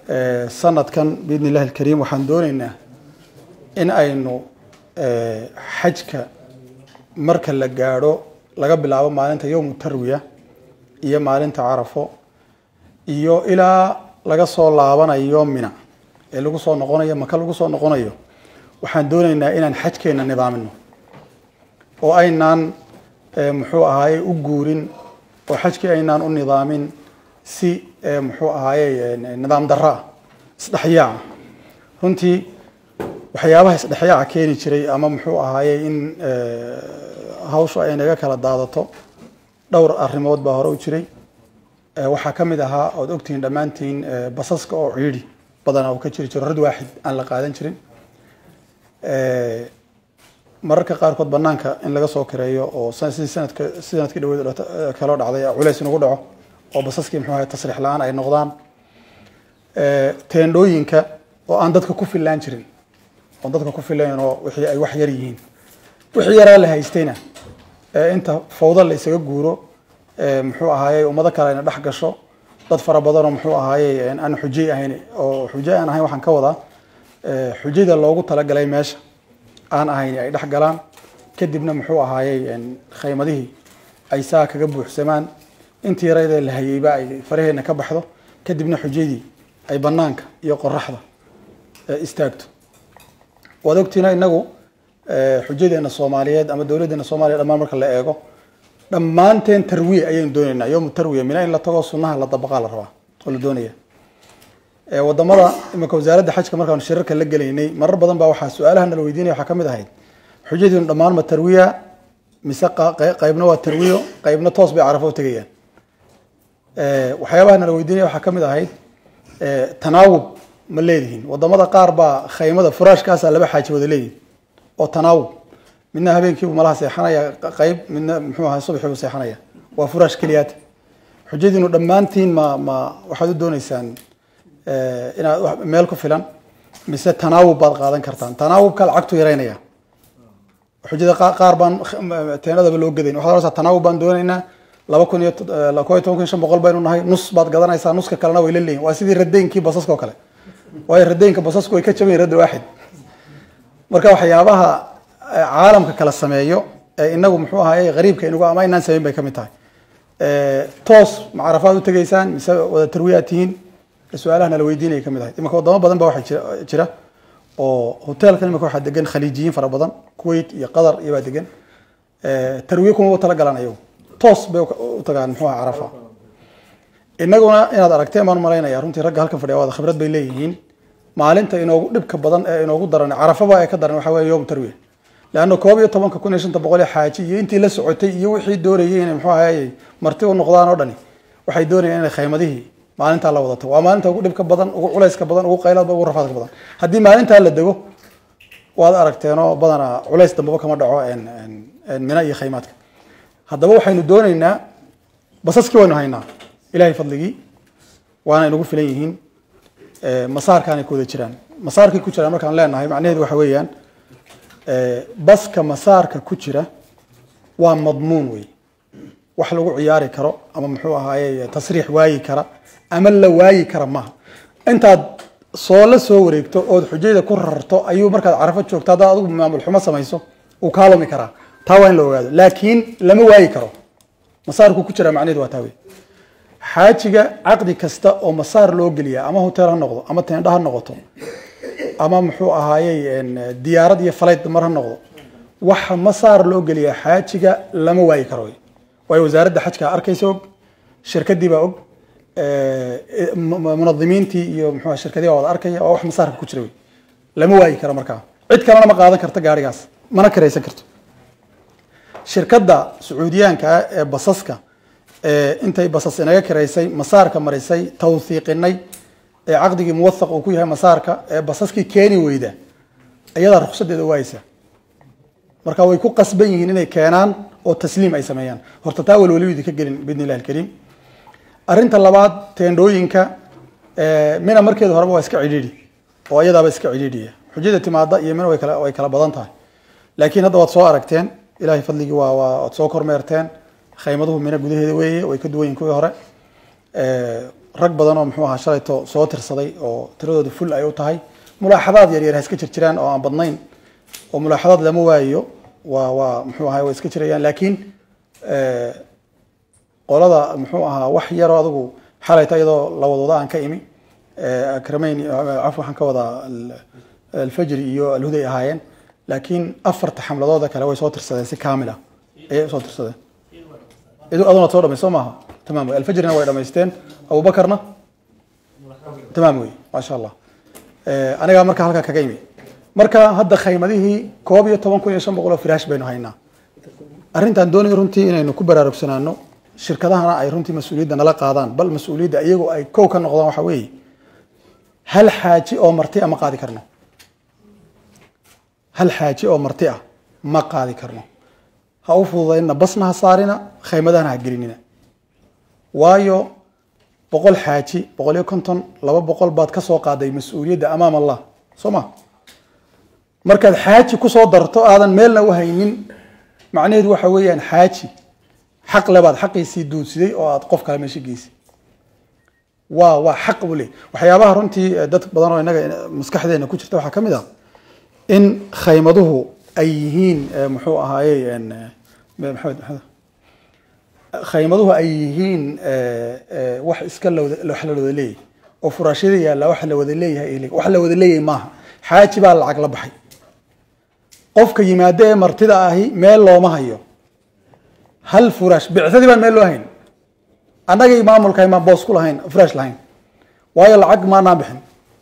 سنة كان بإذن الله الكريم وحندوننا إن أينو حجك مركز لجارو لقب العوام معلنت يوم التروية إياه معلنت عرفه إياه إلى لقصوا العوام يوم منا اللي قصوا نقونية مكان قصوا نقونية وحندوننا إن حجك إن نظامنا وأينان محوها هاي أجورين وحجك أينان النظامين سي محوها هاي نظام دراء استحياء هنتي وحيابها استحياء كيني شري أمام محوها هاي إن هاوشوا أي نجاك على الضغطة دور الريموت بهرو شري وحكم دها أو دكتين دمانتين بصصك أو عيري بدنا أو كشري رد واحد أنا لقاعدين شرين mararka qaarkood banaanka in laga soo kireeyo oo sanadkii dhaweyd kala dhacday culays inagu dhaco oo basaskii muxuu ahaa tasriix la'aan ay noqdaan teendooyinka oo aan dadka ku filaan jirin oo dadka ku filaan oo wixii ay wax yar yihiin wixii yaraa la haystayna inta fawda la isaga guuro muxuu ahaayay ummado kale ay dhax gasho dad fara badan oo muxuu ahaayay aan xujay ahayn oo xujay aan ahayn waxaan ka wadaa xujada loogu talagalay meesha aan ahayn ay dhax galaan kadibna muxuu ahaayay khaymadihii ay saa kaga buuxsamaan intii yareeyay la hayayba ay faraheena ka baxdo kadibna xujadii ay banaanka iyo qoraxda istaagto wadogtina inagu xujadeena Soomaaliyeed ama dawladeena Soomaaliyeed dhammaan marka la eego dhammaanteen tarwiye ayaan doonaynaa yawm tarwiye mina in la tago sunnaha la dabaqaa la rabaa oo la doonaya wadamada imika wasaaradda xajka markaan shirarka la galeynay marar badan baa waxa su'aalahan la weydiinay waxa kamid ahayd xujadiin dhamaan ma tarwiya mise qaybna waa tarwiyo qaybna toos bay carafo tagayaan waxyaabahan la weydiinay waxa kamid ahayd tanaawub ma leedihiin wadamada qaar baa khaymada furaashkaas laba xaaji wada leeyihiin oo tanaawub midna habeenkii malaha seexanaya qayb midna muxuu ahaa subaxii seexanaya waa furaash kaliyaad xujadiinu dhamaantiin ma waxaad u doonaysaan inaad meel ku filan mise tanaawub baad qaadan kartaan tanaawubka lacagtu yareynaya xujada qaar baan teenada loo gadeyn waxa la tanaawub baan doonaynaa 2015 baynu nahay nus baad gadanaysaa nuska kalena way leeyihiin waa sidii radeenkii basaska oo kale way radeenka basasku way ka jabeen rad waaxid marka waxyaabaha caalamka kala sameeyo inagu muxuu ahaayay qariibka inagu ama inaan sameyn bay kamid tahay toos macarafaad u tageysaan mise wada tarwiyaatihiin su'aalaha la weydiinay kamid ahayd imika wadamo badan baa waxa jira oo hotelkan imika waxa degan khaliijiyiin fara badan Kuwait iyo Qatar iyo baa degan tarwiye kuma tala galanayo toos bay u tagaan muxuu ahaa Carafa inaguna inaad aragtay maan maleynaya runtii ragga halkan fadhiya wada khibrad bay leeyihiin maalinta inoogu dhibka badan ee inoogu daran Carafa baa ay ka daran waxa weeye yawm tarwiye laana 12,500 xaaji iyo intii la socotay iyo wixii doorayeen muxuu ahaayay marti u noqdaan oo dhani waxay doonayeen inay khaymadihii maalinta la wadato waa maalinta ugu dhibka badan ugu culayska badan ugu qaylada ugu rafaadka badan hadii maalinta la dago waad aragteeno badana culays dambe kama dhaco mina iyo khaymaadka hadaba waxaynu doonaynaa basaskii waynu haynaa ilaahay fadligii waana inagu filan yihiin masaarkaan ay ku wada jiraan masaarkii ku jira markaan leenahay macnaheedu waxa weeyaan baska masaarka ku jira waa madmuun way wax lagu ciyaari karo ama muxuu ahaayay tasriix waayi kara ama la waayi kara ma intaad soo la soo wareegto oo xujayda ku rarto ayuu markaad carafo joogto hada adigu maamul xumo samayso uu kaalmi kara taa waa in la ogaado laakiin lama waayi karo masaarku ku jira macnaheedu waa taawe xaajiga aqdi kasta oo masaar loo geliya ama hotel ha noqdo ama teendha ha noqoto ama muxuu ahaayay diyaarad iyo flight mar ha noqdo waxa masaar loo geliya xaajiga lama waayi karo way wasaaradda xajka arkayso shirkadii baa og منظمينتي iyo muxuu shirkadii wada arkaya oo wax masaarka ku jira lama waayi karo markaa cid kalena ma qaadan karto gaarigaas mana kareysan karto shirkadda Sacuudiyaanka ee basaska intay basas inaga kareysay masaarka marisay tawthiiqinay ee aqdigii muwathaq uu ku yahay masaarka ee basaskii keeni weyda ayada ruqsadeeda waaysa marka way ku qasban yihiin inay keenaan oo tasliim ay sameeyaan horta taa walwalidi ka gelin bidnillahi kariim arinta labaad teendooyinka mina markeedu horeba waa iska cidhiidhi oo ayadaaba iska cidhiidhiya xujada timaada iyo mina way kala badan tahay laakiin hadda waad soo aragteen ilaahay fadligii waad soo kormeerteen khaymaduhu mina gudaheeda weeye way ka duwan yihiin kuwii hore rag badan oo muxuu ahaa shalayto soo tirsaday oo tiradooda full ay u tahay mulaaxadaad yar yar ha iska jirjiraan oo aan badnayn oo mulaaxadaad lama waayo waa muxuu ahaa way iska jirayaan laakiin qolada muxuu ahaa wax yar oo adigu xalayta iyadoo la wadooda aan ka imi akramayn afwa waxaan ka wadaa alfajri iyo alhuday ahaayeen laakiin afarta xamladooda kale way soo tirsadeen si kaamil ah ayay soo tirsadeen aduna soo dhamayso maaha تمام الفجرنا way dhameysteen Abu Bakarna تمام way ma sha Allah aniga marka halka kaga yimi marka hadda khaymadihii 12500 firaash baynu haynaa arintan doonay runtii inaynu ku baraarugsanaano shirkadahana ay runtii mas'uuliyadda nala qaadaan bal mas'uuliyadda iyagu ay koow ka noqdaan waxa weey hal xaaji oo marti ama qaadi karno hal xaaji oo marti ah ma qaadi karno ha u fududayna basna saarina khaymadahana ha gelinina waayo 100 xaaji 150 200 baad ka soo qaaday mas'uuliyadda amaam Allah soma markaad xaaji ku soo darto aadan meelna u haynin macnaheedu waxa weeyaan xaaji xaq labaad xaqiisii duudsiday oo aad qof kale meesha geysay waa xaq u leh waxyaabaha runtii dad badan oo inaga maskaxdeena ku jirta waxa kamid ah in khaymaduhu ay yihiin muxuu ahaayeen maxamed khaymaduhu ay yihiin wax iska la wada leeyahay oo furaashada yaala wax la wada leeyahay wax la wada leeyahay maaha xaaji baa lacag la baxay qofka yimaada ee martida ahi meel looma hayo hal furaash bicsadii baan meel loo hayn annagay maamulka ma boos ku lahayn furaash lahayn waayo lacag ma naan bixin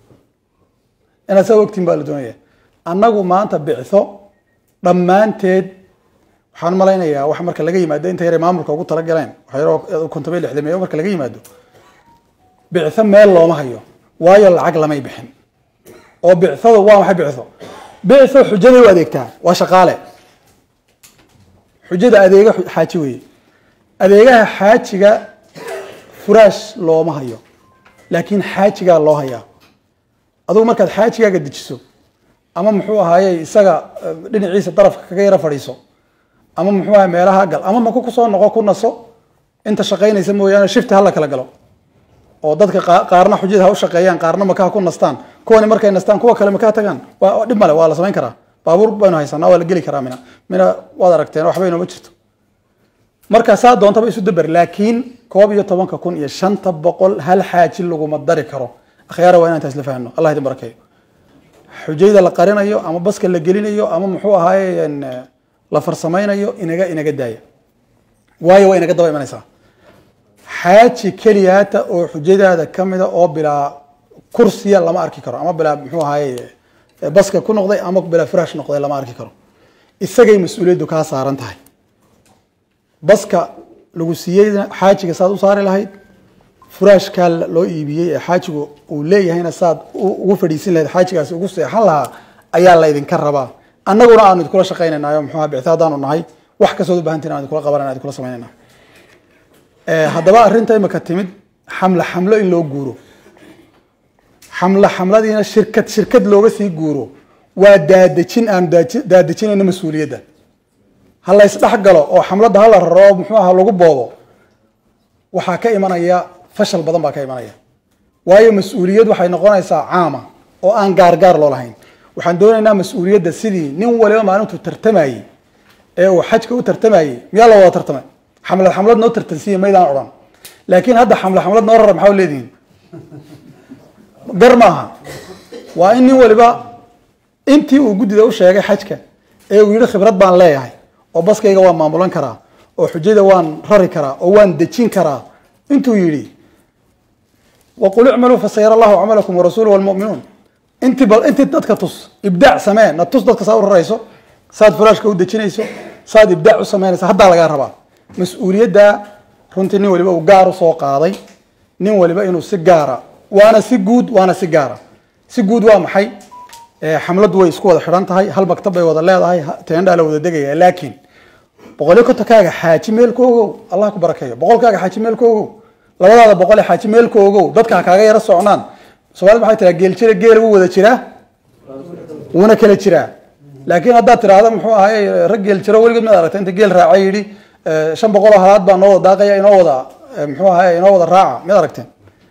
ina soo waqtin baa la doonayaa annagu maanta bicso dhammaanteed waxaan malaynayaa wax marka laga yimaado inta yare maamulka ugu tala galeen waxa yaro kontabay 60 marka laga yimaado bicso meel looma hayo waayo lacag lamay bixin oo bicsada waa maxay bicso xujada u adeegtaa waa shaqaale xujada adeega xaaji weey adeegaha xaajiga furaash looma hayo laakiin xaajiga loo hayaa adoo markaad xaajigaaga dejiso ama muxuu ahaayay isaga dhinaciisa darafka kaga yara fadhiiso ama muxuu ahaa meelaha gal ama ma ku soo noqo ku naso inta shaqeynaysa mooyaan shift hal kala galo oo dadka qaarna xujada ha u shaqeeyaan qaarna maka ku nastaan kuwani markay nastaan kuwa kale maka tagaan waa dhib male waa la sameyn karaa baabuur baynu haysanaa waa la geli karaa mina waad aragteen waxba inoo ma jirto marka saa doontaba isu dabar laakiin 12500 hal xaaji lagu ma dari karo akhyaara waa inaan taas la fahanno Allah idin barakeeyo xujayda la qarinayo ama baska la gelinayo ama muxuu ahaayeen la farsamaynayo inaga daaya waayo waa inaga daba imanaysaa xaaji kaliyaata oo xujadaada kamida oo bilaa kursiya lama arki karo ama bilaa muxuu ahaayay baska ku noqday ama bilaa firaash noqday lama arki karo isagay mas'uuliyaddu ka saaran tahay baska lagu siiyayna xaajiga saad u saari lahayd furaashka loo iibiyay ee xaajigu uu leeyahayna saad ugu fadhiisin lahayd xaajigaas ugu seexan lahaa ayaa la idin ka rabaa annaguna aanu idin kula shaqeynaynayo muxuu ahaa bictaadaanu nahay wax ka soo baahantiin aan idin kula qabanayna idin kula sameynayna haddaba arrinta imaka timid xamlo in loo guuro xamladiina shirkad looga sii guuro waa daadejin aan daadejinayna mas'uuliyadda hal la isdhex galo oo xamlada hal la raro muxuu ahaa lagu boobo waxaa ka imanaya fashal badan baa ka imanaya waayo mas'uuliyad waxay noqonaysaa caama oo aan gaargaar loo lahayn waxaan doonaynaa mas'uuliyadda sidii nin waliba maalintu tartamayay ee uu xajka u tartamayay miyaa la wada tartamay xamlad noo tartansiiyay maydaan odhan laakiin hadda xamlad noo rarar maxaa leedihiin gar maaha waa in nin waliba intii uu guddida u sheegay xajka ee uu yidhi khibrad baan leeyahay oo baskayga waan maamulan karaa oo xujada waan rari karaa oo waan dejin karaa intuu yidhi waqul icmaluu fasayara allahu camalakum warasuuluhu walmu'minuun intii dadka tus ibdaac samee na tus dadka saa u rarayso saad furaashka u dejinayso saad ibdaac u samaynayso haddaa lagaa rabaa mas'uuliyadda runtii nin waliba uu gaar u soo qaaday nin waliba inuu si gaara waana si guud si guud waa maxay xamladu way isku wada xiran tahay hal maktab bay wada leedahay teendha la wada degaya laakiin 150 kaaga xaaji meel koogo Allah ku barakeeyo 100 kaaga xaaji meel koogo labadaada 100 xaaji meel koogo dadka kaaga yara socnaan Soomaalidu waxay tiraa geel uu wada jira una kala jira laakiin hadda tiraada muxuu ahaay rag geel jira waligeed ma aragtay inta geel raacay yiri 500 halaad baa noo daaqaya inoo wada muxuu ahaay inoo wada raaca ma aragteen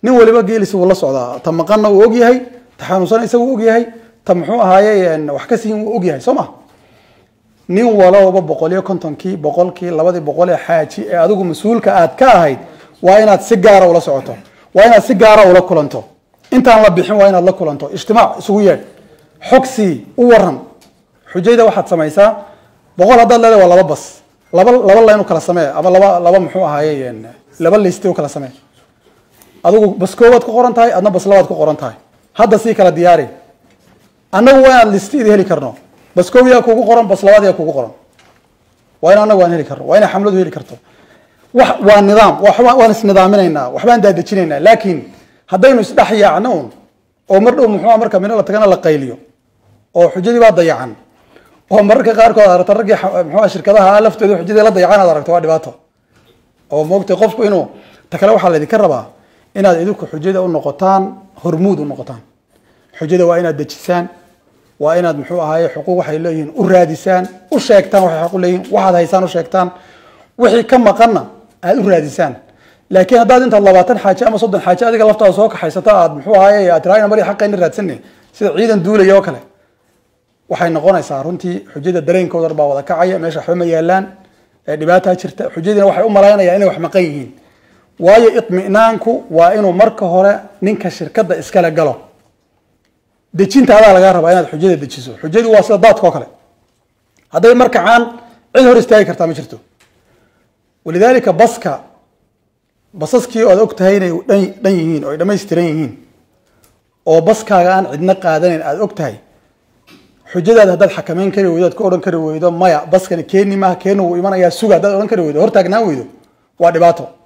nin waliba geelis wuu la socdaa ta maqanna wuu og yahay ta xanuunsan isagu og yahay ta muxuu ahaaye wax ka siin wuu og yahay soo ma nin walaba 150kii 100kii 200 ee xaaji ee adigu mas'uulka aad ka ahayd waa inaad si gaar ah ula socoto waa inaad si gaar ah ula kulanto intaan la bixin waa inaad la kulanto ijtimaac isugu yeedh xogsi u waran xujayda waxaad samaysaa 100 haddaad leedahay waa laba bas laba laynu kala samee ama laba muxuu ahaaye laba listi u kala samee adigu bas koowaad ku qoran tahay adna bas labaad ku qoran tahay hadda si kala diyaari annagu waa listiida heli karno bas koowiya kugu qoran bas labaad yaa kugu qoran waa in annagu waan heli karno waa in xamladu heli karto waa nidaam waan isnidaaminaynaa waxbaan daadejinaynaa laakiin haddaynu isdhex yaacno oo mar dhow muxuu marka mina la tagana la qayliyo oo xujadii baa dayacan oo mararka qaarkood aragta raggii muxuu shirkadaha laftooda xujadii la dayacan aad aragto waa dhibaato oo moogtay qofku inuu ta kale waxaa laydinka rabaa inaad idinku xujada u noqotaan hormuud u noqotaan xujada waa inaad dejisaan waa inaad muxuu ahaaye xuquuq waxay leeyihiin u raadisaan u sheegtaan waxay xaq u leeyihiin waxaad haysaan u sheegtaan wixii ka maqanna aad u raadisaan laakiin haddaad intaad 20 xaaji ama 30 xaaji adiga laftaada soo kaxaysato aad muxuu ahaaye aad tiraahdo mari xaqayna raadsanay sida ciidan duulaya oo kale waxay noqonaysaa runtii xujada dareenkooda baa wada kacaya meesha waxba ma yaalaan dhibaato jirta xujadina waxay u malaynayaan inay wax maqan yihiin waayo itminaanku waa inuu marka hore ninka shirkadda iskala galo dejintaada laga rabaa inaad xujada dejiso xujadu waa sida daadka oo kale haday markacaan cid hor istaagi kartaa ma jirto walidaalika basaskii oo og tahay inay dhan yihiin oo dhameystiran yihiin oo baskaaga aan cidna qaadanin aad og tahay xujadaada haddaad xakameyn kari weydo aad ka odhan kari weydo maya baskani keeni maaha keenu wuu imanayaa suga haddaad odhan kari weydo hortaagnaan weydo waa dhibaato